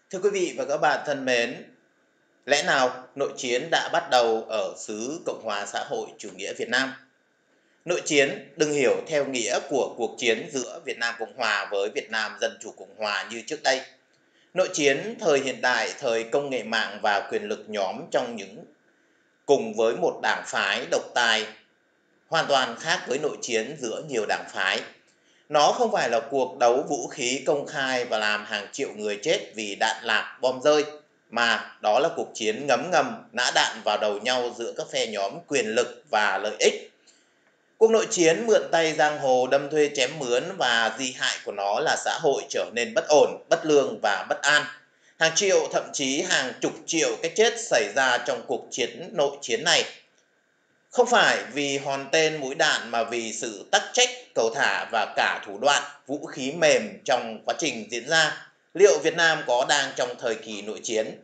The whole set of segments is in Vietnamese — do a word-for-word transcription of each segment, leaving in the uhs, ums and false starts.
Thưa quý vị và các bạn thân mến, lẽ nào nội chiến đã bắt đầu ở xứ Cộng hòa xã hội chủ nghĩa Việt Nam? Nội chiến đừng hiểu theo nghĩa của cuộc chiến giữa Việt Nam Cộng hòa với Việt Nam Dân chủ Cộng hòa như trước đây. Nội chiến thời hiện đại, thời công nghệ mạng và quyền lực nhóm trong những cùng với một đảng phái độc tài hoàn toàn khác với nội chiến giữa nhiều đảng phái. Nó không phải là cuộc đấu vũ khí công khai và làm hàng triệu người chết vì đạn lạc, bom rơi, mà đó là cuộc chiến ngấm ngầm, nã đạn vào đầu nhau giữa các phe nhóm quyền lực và lợi ích. Cuộc nội chiến mượn tay giang hồ đâm thuê chém mướn và di hại của nó là xã hội trở nên bất ổn, bất lương và bất an. Hàng triệu, thậm chí hàng chục triệu cái chết xảy ra trong cuộc chiến nội chiến này. Không phải vì hòn tên mũi đạn mà vì sự tắc trách, cầu thả và cả thủ đoạn, vũ khí mềm trong quá trình diễn ra. Liệu Việt Nam có đang trong thời kỳ nội chiến?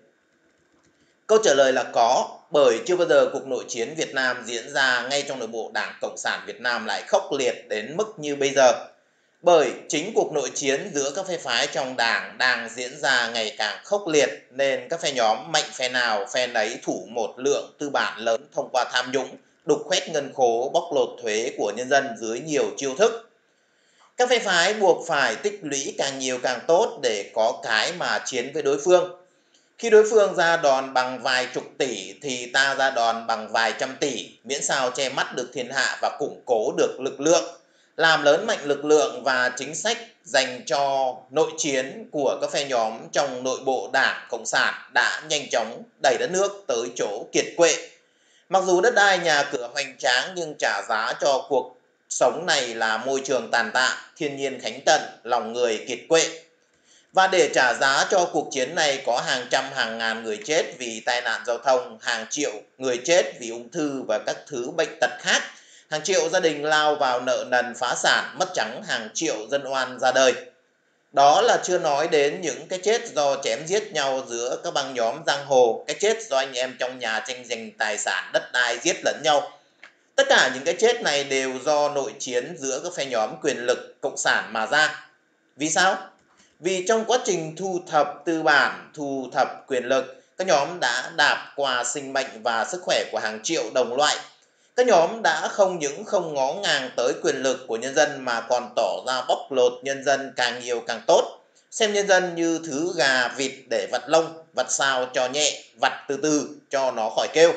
Câu trả lời là có, bởi chưa bao giờ cuộc nội chiến Việt Nam diễn ra ngay trong nội bộ Đảng Cộng sản Việt Nam lại khốc liệt đến mức như bây giờ. Bởi chính cuộc nội chiến giữa các phe phái trong Đảng đang diễn ra ngày càng khốc liệt nên các phe nhóm mạnh phe nào phe nấy thủ một lượng tư bản lớn thông qua tham nhũng, đục khoét ngân khố, bóc lột thuế của nhân dân dưới nhiều chiêu thức. Các phe phái buộc phải tích lũy càng nhiều càng tốt để có cái mà chiến với đối phương. Khi đối phương ra đòn bằng vài chục tỷ thì ta ra đòn bằng vài trăm tỷ, miễn sao che mắt được thiên hạ và củng cố được lực lượng, làm lớn mạnh lực lượng và chính sách dành cho nội chiến của các phe nhóm trong nội bộ Đảng Cộng sản đã nhanh chóng đẩy đất nước tới chỗ kiệt quệ. Mặc dù đất đai nhà cửa hoành tráng nhưng trả giá cho cuộc sống này là môi trường tàn tạ, thiên nhiên khánh tận, lòng người kiệt quệ. Và để trả giá cho cuộc chiến này có hàng trăm hàng ngàn người chết vì tai nạn giao thông, hàng triệu người chết vì ung thư và các thứ bệnh tật khác, hàng triệu gia đình lao vào nợ nần phá sản, mất trắng hàng triệu dân oan ra đời. Đó là chưa nói đến những cái chết do chém giết nhau giữa các băng nhóm giang hồ, cái chết do anh em trong nhà tranh giành tài sản, đất đai giết lẫn nhau. Tất cả những cái chết này đều do nội chiến giữa các phe nhóm quyền lực cộng sản mà ra. Vì sao? Vì trong quá trình thu thập tư bản, thu thập quyền lực, các nhóm đã đạp qua sinh mệnh và sức khỏe của hàng triệu đồng loại. Các nhóm đã không những không ngó ngàng tới quyền lực của nhân dân mà còn tỏ ra bóc lột nhân dân càng nhiều càng tốt. Xem nhân dân như thứ gà vịt để vặt lông, vặt sao cho nhẹ, vặt từ từ cho nó khỏi kêu.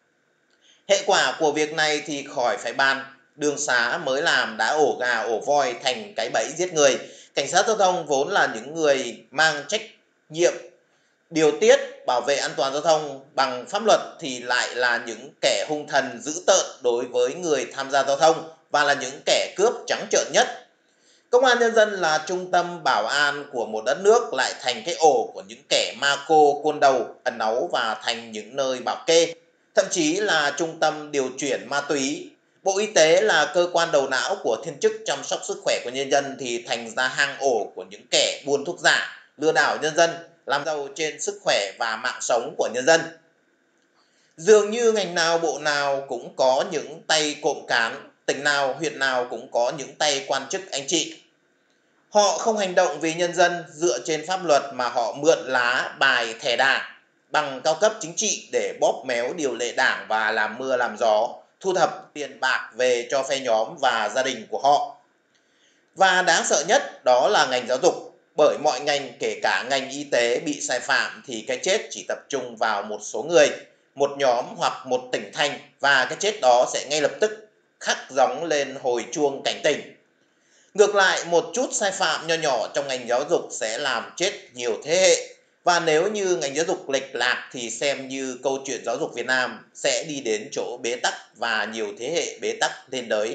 Hệ quả của việc này thì khỏi phải bàn, đường xá mới làm đã ổ gà ổ voi thành cái bẫy giết người. Cảnh sát giao thông vốn là những người mang trách nhiệm điều tiết bảo vệ an toàn giao thông bằng pháp luật thì lại là những kẻ hung thần dữ tợn đối với người tham gia giao thông và là những kẻ cướp trắng trợn nhất. Công an nhân dân là trung tâm bảo an của một đất nước lại thành cái ổ của những kẻ ma cô côn đầu ẩn náu và thành những nơi bảo kê, thậm chí là trung tâm điều chuyển ma túy. Bộ Y tế là cơ quan đầu não của thiên chức chăm sóc sức khỏe của nhân dân thì thành ra hang ổ của những kẻ buôn thuốc giả, lừa đảo nhân dân, làm giàu trên sức khỏe và mạng sống của nhân dân. Dường như ngành nào bộ nào cũng có những tay cộm cán, tỉnh nào huyện nào cũng có những tay quan chức anh chị. Họ không hành động vì nhân dân dựa trên pháp luật mà họ mượn lá bài thẻ đảng bằng cao cấp chính trị để bóp méo điều lệ đảng và làm mưa làm gió, thu thập tiền bạc về cho phe nhóm và gia đình của họ. Và đáng sợ nhất đó là ngành giáo dục, bởi mọi ngành kể cả ngành y tế bị sai phạm thì cái chết chỉ tập trung vào một số người, một nhóm hoặc một tỉnh thành và cái chết đó sẽ ngay lập tức khắc gióng lên hồi chuông cảnh tỉnh. Ngược lại, một chút sai phạm nho nhỏ trong ngành giáo dục sẽ làm chết nhiều thế hệ. Và nếu như ngành giáo dục lệch lạc thì xem như câu chuyện giáo dục Việt Nam sẽ đi đến chỗ bế tắc và nhiều thế hệ bế tắc lên đấy.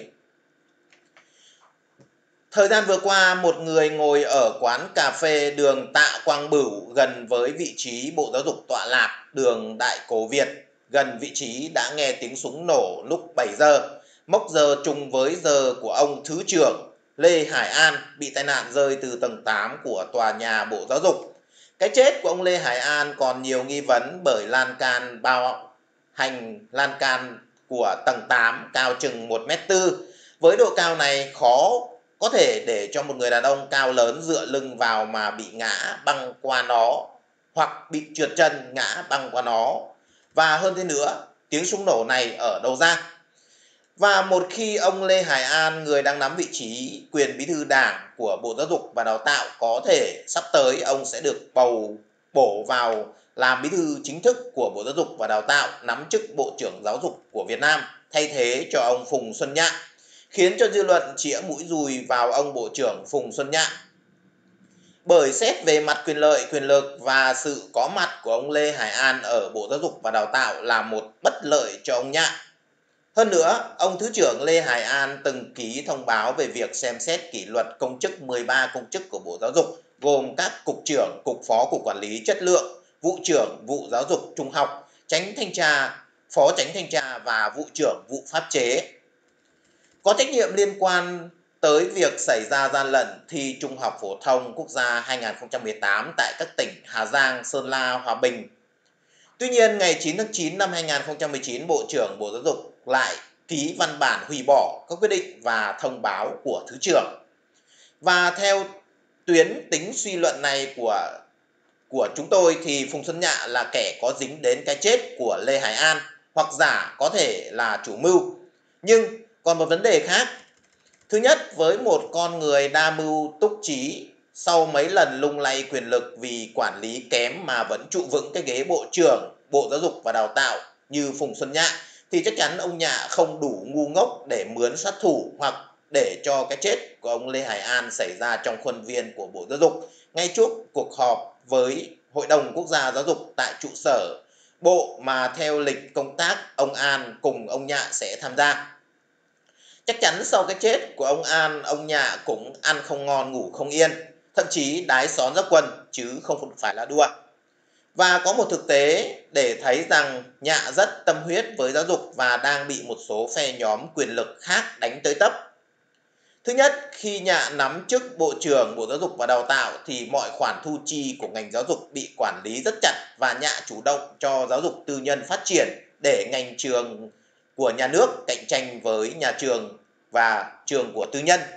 Thời gian vừa qua, một người ngồi ở quán cà phê đường Tạ Quang Bửu gần với vị trí Bộ Giáo dục tọa lạc đường Đại Cổ Việt, gần vị trí đã nghe tiếng súng nổ lúc bảy giờ, mốc giờ trùng với giờ của ông Thứ trưởng Lê Hải An bị tai nạn rơi từ tầng tám của tòa nhà Bộ Giáo dục. Cái chết của ông Lê Hải An còn nhiều nghi vấn bởi lan can bao hành lan can của tầng tám cao chừng một mét tư. Với độ cao này khó có thể để cho một người đàn ông cao lớn dựa lưng vào mà bị ngã băng qua nó hoặc bị trượt chân ngã băng qua nó. Và hơn thế nữa, tiếng súng nổ này ở đâu ra? Và một khi ông Lê Hải An, người đang nắm vị trí quyền bí thư Đảng của Bộ Giáo dục và Đào tạo, có thể sắp tới ông sẽ được bầu bổ vào làm bí thư chính thức của Bộ Giáo dục và Đào tạo, nắm chức Bộ trưởng Giáo dục của Việt Nam, thay thế cho ông Phùng Xuân Nhạ, khiến cho dư luận chĩa mũi dùi vào ông Bộ trưởng Phùng Xuân Nhạ. Bởi xét về mặt quyền lợi, quyền lực và sự có mặt của ông Lê Hải An ở Bộ Giáo dục và Đào tạo là một bất lợi cho ông Nhạ. Hơn nữa, ông Thứ trưởng Lê Hải An từng ký thông báo về việc xem xét kỷ luật công chức mười ba công chức của Bộ Giáo dục, gồm các cục trưởng, cục phó cục quản lý chất lượng, vụ trưởng vụ giáo dục trung học, chánh thanh tra, phó chánh thanh tra và vụ trưởng vụ pháp chế. Có trách nhiệm liên quan tới việc xảy ra gian lận thi Trung học phổ thông quốc gia hai nghìn không trăm mười tám tại các tỉnh Hà Giang, Sơn La, Hòa Bình. Tuy nhiên, ngày chín tháng chín năm hai nghìn không trăm mười chín, Bộ trưởng Bộ Giáo dục lại ký văn bản hủy bỏ các quyết định và thông báo của Thứ trưởng. Và theo tuyến tính suy luận này của của chúng tôi thì Phùng Xuân Nhạ là kẻ có dính đến cái chết của Lê Hải An, hoặc giả có thể là chủ mưu. Nhưng còn một vấn đề khác. Thứ nhất, với một con người đa mưu túc trí, sau mấy lần lung lay quyền lực vì quản lý kém mà vẫn trụ vững cái ghế Bộ trưởng Bộ Giáo dục và Đào tạo như Phùng Xuân Nhạ, thì chắc chắn ông Nhạ không đủ ngu ngốc để mướn sát thủ hoặc để cho cái chết của ông Lê Hải An xảy ra trong khuôn viên của Bộ Giáo dục, ngay trước cuộc họp với Hội đồng Quốc gia Giáo dục tại trụ sở Bộ mà theo lịch công tác ông An cùng ông Nhạ sẽ tham gia. Chắc chắn sau cái chết của ông An, ông Nhạ cũng ăn không ngon ngủ không yên, thậm chí đái xón ra quân chứ không phải là đùa. Và có một thực tế để thấy rằng Nhạ rất tâm huyết với giáo dục và đang bị một số phe nhóm quyền lực khác đánh tới tấp. Thứ nhất, khi Nhạ nắm chức Bộ trưởng Bộ Giáo dục và Đào tạo thì mọi khoản thu chi của ngành giáo dục bị quản lý rất chặt và Nhạ chủ động cho giáo dục tư nhân phát triển để ngành trường của nhà nước cạnh tranh với nhà trường và trường của tư nhân.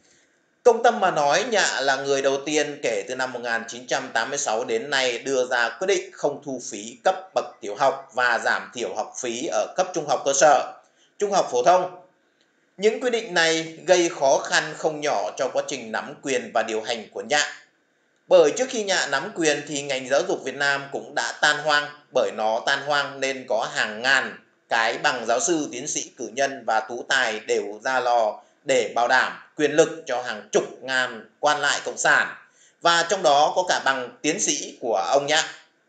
Công tâm mà nói, Nhạ là người đầu tiên kể từ năm một nghìn chín trăm tám mươi sáu đến nay đưa ra quyết định không thu phí cấp bậc tiểu học và giảm thiểu học phí ở cấp trung học cơ sở, trung học phổ thông. Những quyết định này gây khó khăn không nhỏ cho quá trình nắm quyền và điều hành của Nhạ. Bởi trước khi Nhạ nắm quyền thì ngành giáo dục Việt Nam cũng đã tan hoang, bởi nó tan hoang nên có hàng ngàn cái bằng giáo sư, tiến sĩ, cử nhân và tú tài đều ra lò để bảo đảm quyền lực cho hàng chục ngàn quan lại cộng sản, và trong đó có cả bằng tiến sĩ của ông Nhạ.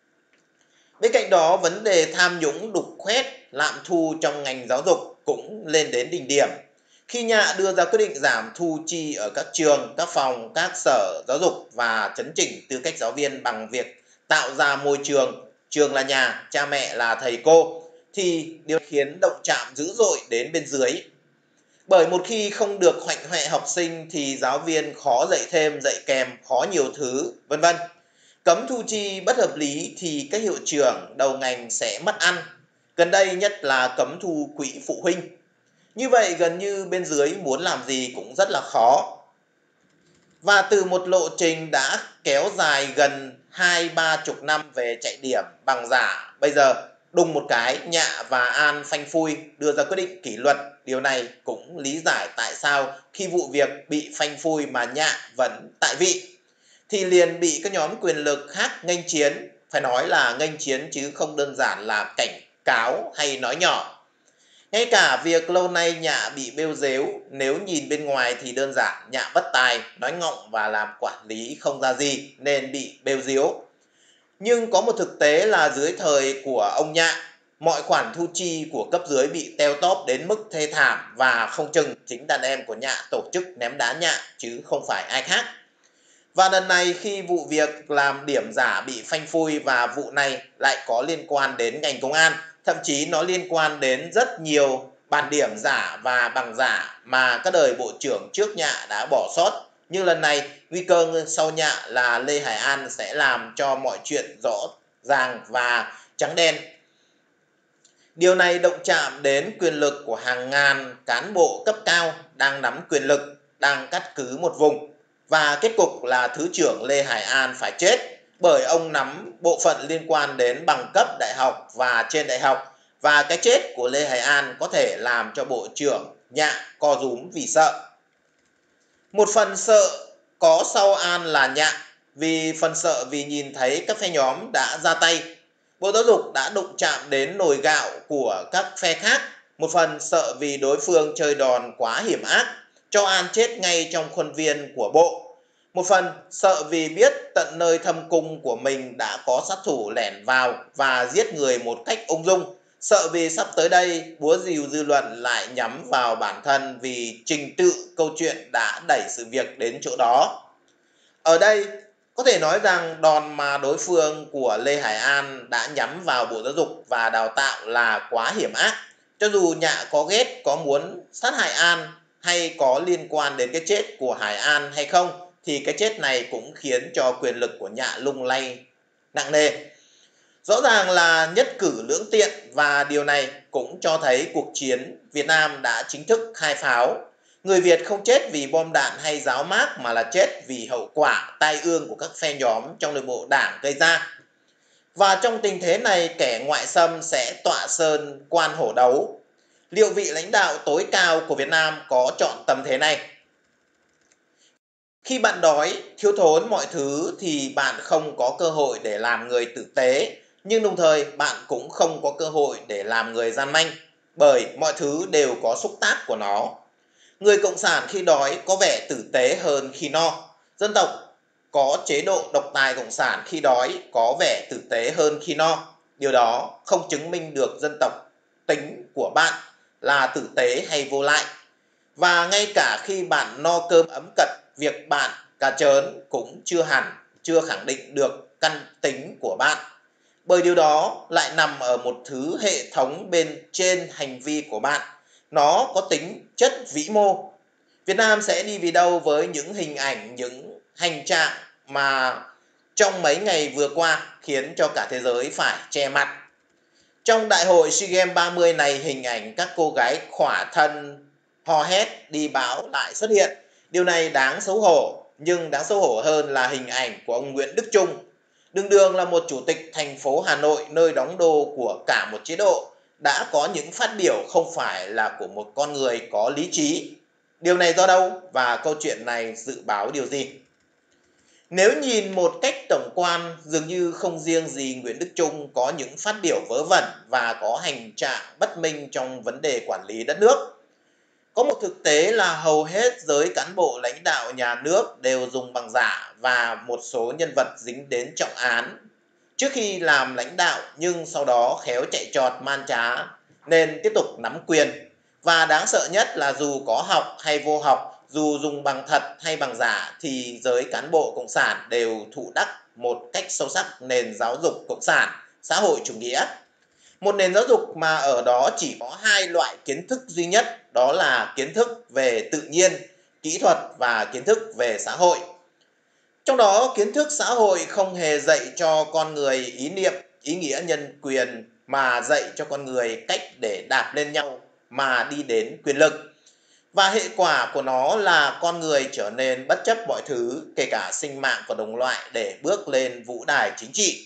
Bên cạnh đó, vấn đề tham nhũng, đục khoét, lạm thu trong ngành giáo dục cũng lên đến đỉnh điểm. Khi Nhạ đưa ra quyết định giảm thu chi ở các trường, các phòng, các sở giáo dục và chấn chỉnh tư cách giáo viên bằng việc tạo ra môi trường, trường là nhà, cha mẹ là thầy cô, thì điều khiến động chạm dữ dội đến bên dưới. Bởi một khi không được hoạnh hoẹ học sinh thì giáo viên khó dạy thêm, dạy kèm, khó nhiều thứ, vân vân. Cấm thu chi bất hợp lý thì các hiệu trưởng đầu ngành sẽ mất ăn. Gần đây nhất là cấm thu quỹ phụ huynh. Như vậy gần như bên dưới muốn làm gì cũng rất là khó. Và từ một lộ trình đã kéo dài gần hai ba chục năm về chạy điểm bằng giả, bây giờ đùng một cái Nhạ và An phanh phui đưa ra quyết định kỷ luật. Điều này cũng lý giải tại sao khi vụ việc bị phanh phui mà Nhạ vẫn tại vị thì liền bị các nhóm quyền lực khác nghênh chiến. Phải nói là nghênh chiến chứ không đơn giản là cảnh cáo hay nói nhỏ. Ngay cả việc lâu nay Nhạ bị bêu dếu, nếu nhìn bên ngoài thì đơn giản Nhạ bất tài, nói ngọng và làm quản lý không ra gì nên bị bêu díu. Nhưng có một thực tế là dưới thời của ông Nhạ, mọi khoản thu chi của cấp dưới bị teo tóp đến mức thê thảm và không chừng chính đàn em của Nhạ tổ chức ném đá Nhạ chứ không phải ai khác. Và lần này khi vụ việc làm điểm giả bị phanh phui và vụ này lại có liên quan đến ngành công an, thậm chí nó liên quan đến rất nhiều bản điểm giả và bằng giả mà các đời bộ trưởng trước Nhạ đã bỏ sót. Nhưng lần này nguy cơ sau Nhạ là Lê Hải An sẽ làm cho mọi chuyện rõ ràng và trắng đen. Điều này động chạm đến quyền lực của hàng ngàn cán bộ cấp cao đang nắm quyền lực, đang cắt cứ một vùng. Và kết cục là Thứ trưởng Lê Hải An phải chết, bởi ông nắm bộ phận liên quan đến bằng cấp đại học và trên đại học, và cái chết của Lê Hải An có thể làm cho Bộ trưởng Nhạ co rúm vì sợ. Một phần sợ có sau An là Nhạ, vì phần sợ vì nhìn thấy các phe nhóm đã ra tay. Bộ Giáo dục đã đụng chạm đến nồi gạo của các phe khác. Một phần sợ vì đối phương chơi đòn quá hiểm ác, cho An chết ngay trong khuôn viên của Bộ. Một phần sợ vì biết tận nơi thâm cung của mình đã có sát thủ lẻn vào và giết người một cách ung dung. Sợ vì sắp tới đây búa rìu dư luận lại nhắm vào bản thân vì trình tự câu chuyện đã đẩy sự việc đến chỗ đó. Ở đây có thể nói rằng đòn mà đối phương của Lê Hải An đã nhắm vào Bộ Giáo dục và Đào tạo là quá hiểm ác. Cho dù Nhạ có ghét, có muốn sát hại An hay có liên quan đến cái chết của Hải An hay không, thì cái chết này cũng khiến cho quyền lực của Nhạ lung lay nặng nề. Rõ ràng là nhất cử lưỡng tiện, và điều này cũng cho thấy cuộc chiến Việt Nam đã chính thức khai pháo. Người Việt không chết vì bom đạn hay giáo mác, mà là chết vì hậu quả tai ương của các phe nhóm trong nội bộ đảng gây ra. Và trong tình thế này, kẻ ngoại xâm sẽ tọa sơn quan hổ đấu. Liệu vị lãnh đạo tối cao của Việt Nam có chọn tầm thế này? Khi bạn đói, thiếu thốn mọi thứ thì bạn không có cơ hội để làm người tử tế, nhưng đồng thời bạn cũng không có cơ hội để làm người gian manh, bởi mọi thứ đều có xúc tác của nó. Người cộng sản khi đói có vẻ tử tế hơn khi no. Dân tộc có chế độ độc tài cộng sản khi đói có vẻ tử tế hơn khi no. Điều đó không chứng minh được dân tộc tính của bạn là tử tế hay vô lại. Và ngay cả khi bạn no cơm ấm cật, việc bạn cà trớn cũng chưa hẳn, chưa khẳng định được căn tính của bạn. Bởi điều đó lại nằm ở một thứ hệ thống bên trên hành vi của bạn. Nó có tính chất vĩ mô. Việt Nam sẽ đi về đâu với những hình ảnh, những hành trạng mà trong mấy ngày vừa qua khiến cho cả thế giới phải che mặt. Trong đại hội SEA Games ba mươi này, hình ảnh các cô gái khỏa thân hò hét đi báo lại xuất hiện. Điều này đáng xấu hổ, nhưng đáng xấu hổ hơn là hình ảnh của ông Nguyễn Đức Chung, đường đường là một chủ tịch thành phố Hà Nội, nơi đóng đô của cả một chế độ, đã có những phát biểu không phải là của một con người có lý trí. Điều này do đâu và câu chuyện này dự báo điều gì? Nếu nhìn một cách tổng quan, dường như không riêng gì Nguyễn Đức Chung có những phát biểu vớ vẩn và có hành trạng bất minh trong vấn đề quản lý đất nước. Có một thực tế là hầu hết giới cán bộ lãnh đạo nhà nước đều dùng bằng giả, và một số nhân vật dính đến trọng án trước khi làm lãnh đạo nhưng sau đó khéo chạy trọt man trá nên tiếp tục nắm quyền. Và đáng sợ nhất là dù có học hay vô học, dù dùng bằng thật hay bằng giả, thì giới cán bộ cộng sản đều thụ đắc một cách sâu sắc nền giáo dục cộng sản, xã hội chủ nghĩa. Một nền giáo dục mà ở đó chỉ có hai loại kiến thức duy nhất, đó là kiến thức về tự nhiên, kỹ thuật, và kiến thức về xã hội. Trong đó, kiến thức xã hội không hề dạy cho con người ý niệm, ý nghĩa nhân quyền, mà dạy cho con người cách để đạp lên nhau mà đi đến quyền lực. Và hệ quả của nó là con người trở nên bất chấp mọi thứ, kể cả sinh mạng của đồng loại, để bước lên vũ đài chính trị.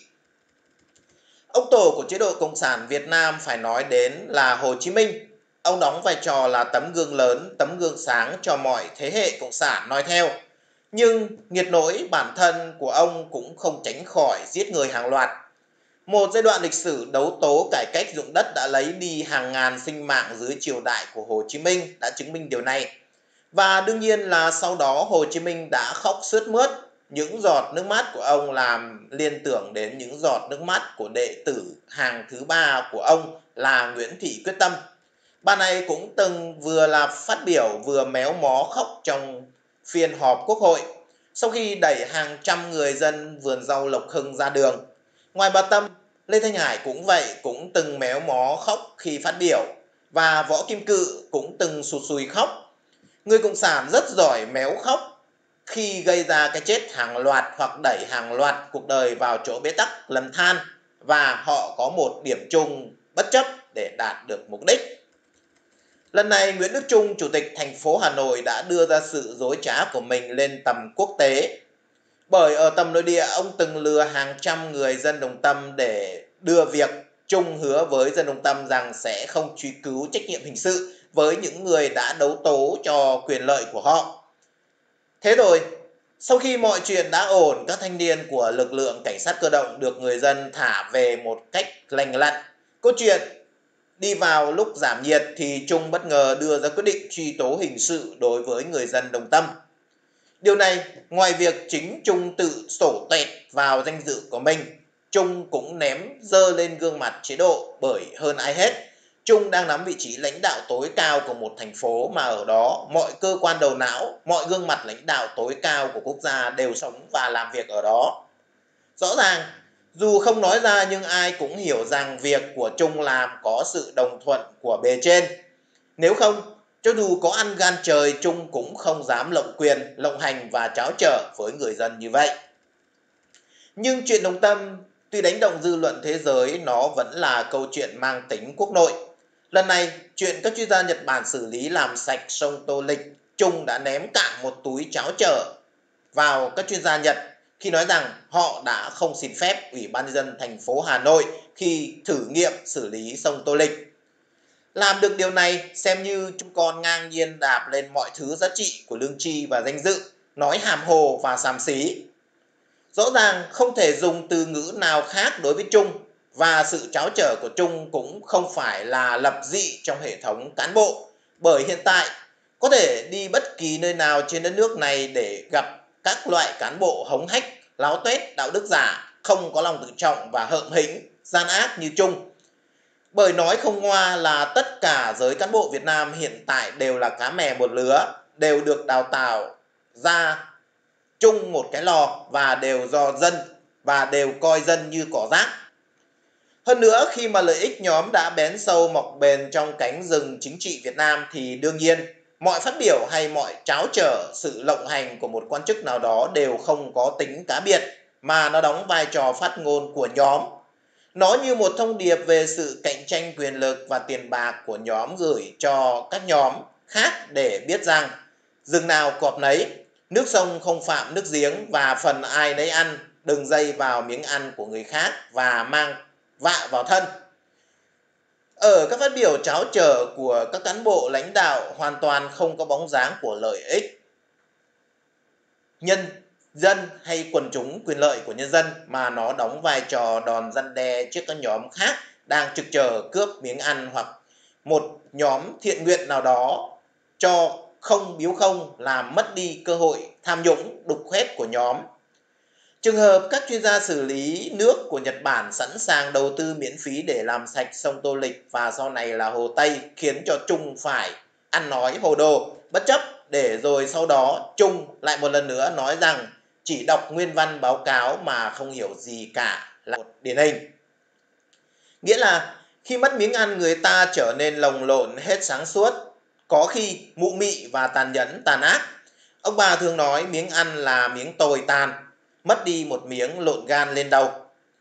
Ông tổ của chế độ Cộng sản Việt Nam phải nói đến là Hồ Chí Minh. Ông đóng vai trò là tấm gương lớn, tấm gương sáng cho mọi thế hệ Cộng sản noi theo. Nhưng nghiệt nỗi bản thân của ông cũng không tránh khỏi giết người hàng loạt. Một giai đoạn lịch sử đấu tố cải cách ruộng đất đã lấy đi hàng ngàn sinh mạng dưới triều đại của Hồ Chí Minh đã chứng minh điều này. Và đương nhiên là sau đó Hồ Chí Minh đã khóc sướt mướt. Những giọt nước mắt của ông làm liên tưởng đến những giọt nước mắt của đệ tử hàng thứ ba của ông là Nguyễn Thị Quyết Tâm. Bà này cũng từng vừa là phát biểu vừa méo mó khóc trong phiên họp Quốc hội sau khi đẩy hàng trăm người dân vườn rau Lộc Hưng ra đường. Ngoài bà Tâm, Lê Thanh Hải cũng vậy, cũng từng méo mó khóc khi phát biểu, và Võ Kim Cự cũng từng sụt sùi khóc. Người Cộng sản rất giỏi méo khóc khi gây ra cái chết hàng loạt hoặc đẩy hàng loạt cuộc đời vào chỗ bế tắc lầm than, và họ có một điểm chung bất chấp để đạt được mục đích. Lần này, Nguyễn Đức Chung, Chủ tịch thành phố Hà Nội đã đưa ra sự dối trá của mình lên tầm quốc tế. Bởi ở tầm nội địa, ông từng lừa hàng trăm người dân Đồng Tâm để đưa việc Trung hứa với dân Đồng Tâm rằng sẽ không truy cứu trách nhiệm hình sự với những người đã đấu tố cho quyền lợi của họ. Thế rồi, sau khi mọi chuyện đã ổn, các thanh niên của lực lượng cảnh sát cơ động được người dân thả về một cách lành lặn. Câu chuyện đi vào lúc giảm nhiệt thì Trung bất ngờ đưa ra quyết định truy tố hình sự đối với người dân Đồng Tâm. Điều này, ngoài việc chính Trung tự sổ tuẹt vào danh dự của mình, Trung cũng ném dơ lên gương mặt chế độ, bởi hơn ai hết, Trung đang nắm vị trí lãnh đạo tối cao của một thành phố mà ở đó mọi cơ quan đầu não, mọi gương mặt lãnh đạo tối cao của quốc gia đều sống và làm việc ở đó. Rõ ràng, dù không nói ra nhưng ai cũng hiểu rằng việc của Trung làm có sự đồng thuận của bề trên. Nếu không, cho dù có ăn gan trời, Trung cũng không dám lộng quyền, lộng hành và tráo trở với người dân như vậy. Nhưng chuyện Đồng Tâm tuy đánh động dư luận thế giới, nó vẫn là câu chuyện mang tính quốc nội. Lần này, chuyện các chuyên gia Nhật Bản xử lý làm sạch sông Tô Lịch, Trung đã ném cả một túi tráo trở vào các chuyên gia Nhật khi nói rằng họ đã không xin phép Ủy ban nhân dân thành phố Hà Nội khi thử nghiệm xử lý sông Tô Lịch. Làm được điều này xem như chúng con ngang nhiên đạp lên mọi thứ giá trị của lương tri và danh dự, nói hàm hồ và xàm xí. Rõ ràng không thể dùng từ ngữ nào khác đối với Trung, và sự tráo trở của Trung cũng không phải là lập dị trong hệ thống cán bộ, bởi hiện tại có thể đi bất kỳ nơi nào trên đất nước này để gặp các loại cán bộ hống hách, láo tuét, đạo đức giả, không có lòng tự trọng và hợm hĩnh, gian ác như Trung. Bởi nói không ngoa là tất cả giới cán bộ Việt Nam hiện tại đều là cá mè một lứa, đều được đào tạo ra chung một cái lò và đều do dân và đều coi dân như cỏ rác. Hơn nữa, khi mà lợi ích nhóm đã bén sâu mọc bền trong cánh rừng chính trị Việt Nam thì đương nhiên mọi phát biểu hay mọi tráo trở, sự lộng hành của một quan chức nào đó đều không có tính cá biệt, mà nó đóng vai trò phát ngôn của nhóm. Nó như một thông điệp về sự cạnh tranh quyền lực và tiền bạc của nhóm gửi cho các nhóm khác để biết rằng rừng nào cọp nấy, nước sông không phạm nước giếng và phần ai nấy ăn, đừng dây vào miếng ăn của người khác và mang vạ vào thân. Ở các phát biểu tráo trở của các cán bộ lãnh đạo hoàn toàn không có bóng dáng của lợi ích nhân dân hay quần chúng, quyền lợi của nhân dân, mà nó đóng vai trò đòn răn đe trước các nhóm khác đang trực chờ cướp miếng ăn, hoặc một nhóm thiện nguyện nào đó cho không biếu không làm mất đi cơ hội tham nhũng đục khoét của nhóm. Trường hợp các chuyên gia xử lý nước của Nhật Bản sẵn sàng đầu tư miễn phí để làm sạch sông Tô Lịch và sau này là Hồ Tây khiến cho Trung phải ăn nói hồ đồ, bất chấp, để rồi sau đó Trung lại một lần nữa nói rằng chỉ đọc nguyên văn báo cáo mà không hiểu gì cả là một điển hình. Nghĩa là khi mất miếng ăn, người ta trở nên lồng lộn hết sáng suốt, có khi mụ mị và tàn nhẫn tàn ác. Ông bà thường nói miếng ăn là miếng tồi tàn, mất đi một miếng lộn gan lên đầu.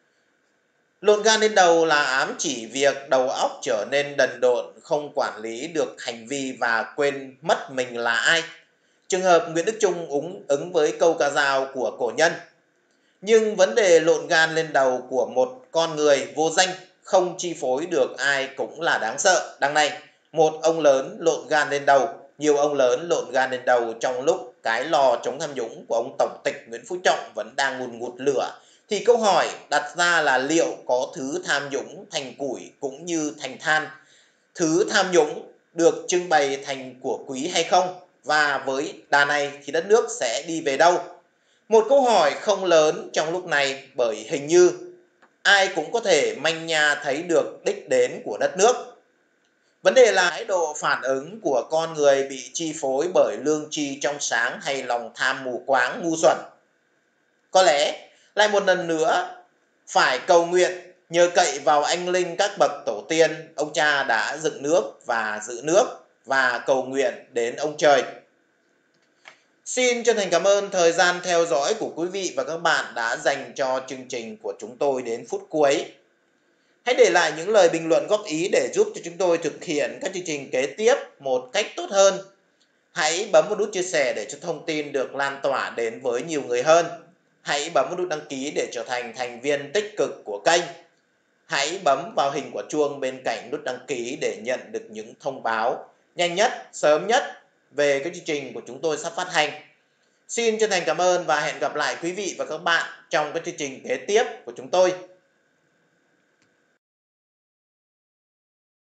Lộn gan lên đầu là ám chỉ việc đầu óc trở nên đần độn, không quản lý được hành vi và quên mất mình là ai. Trường hợp Nguyễn Đức Chung ứng, ứng với câu ca dao của cổ nhân. Nhưng vấn đề lộn gan lên đầu của một con người vô danh không chi phối được ai cũng là đáng sợ. Đằng này, một ông lớn lộn gan lên đầu, nhiều ông lớn lộn gan lên đầu trong lúc cái lò chống tham nhũng của ông Tổng tịch Nguyễn Phú Trọng vẫn đang ngùn ngụt lửa, thì câu hỏi đặt ra là liệu có thứ tham nhũng thành củi cũng như thành than, thứ tham nhũng được trưng bày thành của quý hay không, và với đà này thì đất nước sẽ đi về đâu? Một câu hỏi không lớn trong lúc này, bởi hình như ai cũng có thể manh nha thấy được đích đến của đất nước. Vấn đề là thái độ phản ứng của con người bị chi phối bởi lương tri trong sáng hay lòng tham mù quáng ngu xuẩn. Có lẽ lại một lần nữa phải cầu nguyện nhờ cậy vào anh linh các bậc tổ tiên, ông cha đã dựng nước và giữ nước, và cầu nguyện đến ông trời. Xin chân thành cảm ơn thời gian theo dõi của quý vị và các bạn đã dành cho chương trình của chúng tôi đến phút cuối. Hãy để lại những lời bình luận góp ý để giúp cho chúng tôi thực hiện các chương trình kế tiếp một cách tốt hơn. Hãy bấm vào nút chia sẻ để cho thông tin được lan tỏa đến với nhiều người hơn. Hãy bấm vào nút đăng ký để trở thành thành viên tích cực của kênh. Hãy bấm vào hình quả chuông bên cạnh nút đăng ký để nhận được những thông báo nhanh nhất, sớm nhất về các chương trình của chúng tôi sắp phát hành. Xin chân thành cảm ơn và hẹn gặp lại quý vị và các bạn trong các chương trình kế tiếp của chúng tôi.